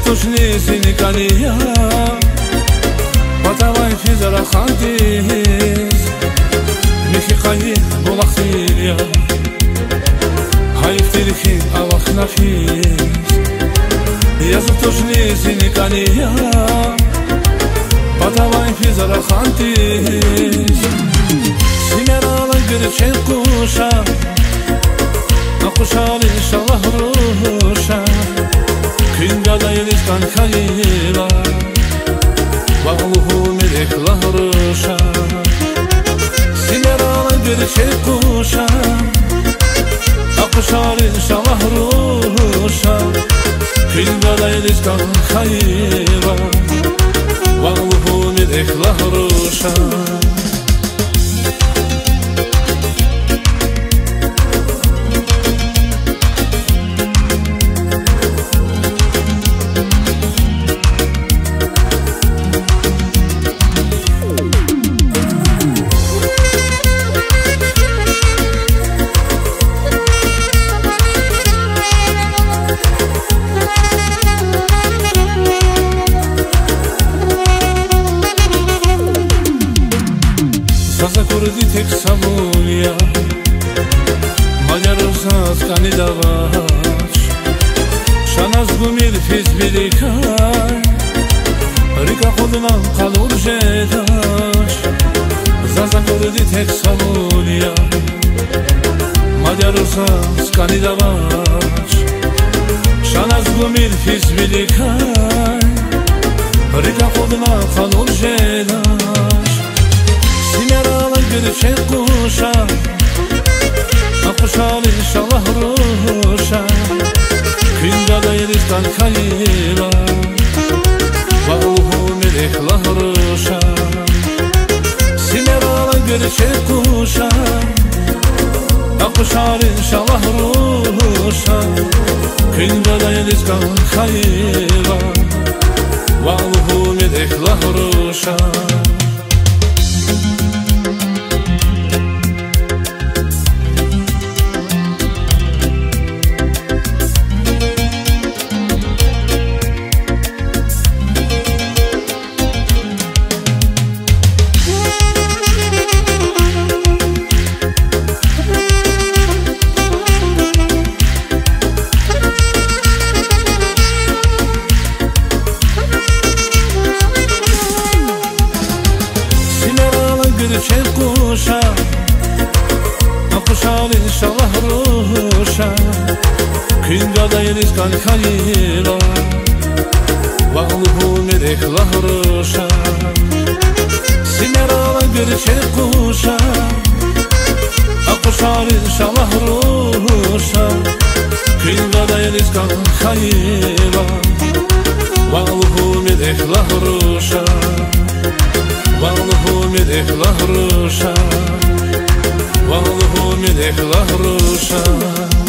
تشني سينيكاليا بطاوي في زرع خانتيز ميخي قايد بولاختيريا هاي فتيريخي أواخنا فيز يزب تشني سينيكاليا بطاوي في زرع خانتيز سيميرا لنقر شيء قوشا نقوشا لإنشالله روشا كينغادا يليسكان خيلا والله ملك لهروشا سيميرا لنقر شيء قوشا نقوشا لإنشالله روشا كينغادا يليسكان خيلا والله ملك لهروشا Zazakurdi tek savunia Magyarország kandidavács Sanaz gumir fizbilikaj Rika khodnan qalur jedash Zazakurdi tek savunia Magyarország kandidavács Sanaz gumir fizbilikaj Rika khodnan qalur jedash شيء قوشا نقوشا لإنشالله روشا كينغادا يليسكان خيلا والله ملك لهروشا سيميرا لنقر شيء قوشا نقوشا لإنشالله روشا كينغادا يليسكان خيلا والله ملك لهروشا شيء قوشا نقوشا لإنشالله روشا كينغادا يليسكان خيلا والله ملك لهروشا سيميرا لنقر شيء قوشا نقوشا لإنشالله روشا كينغادا يليسكان خيلا والله ملك لهروشا والله ملك لهروشا والله ملك لهروشا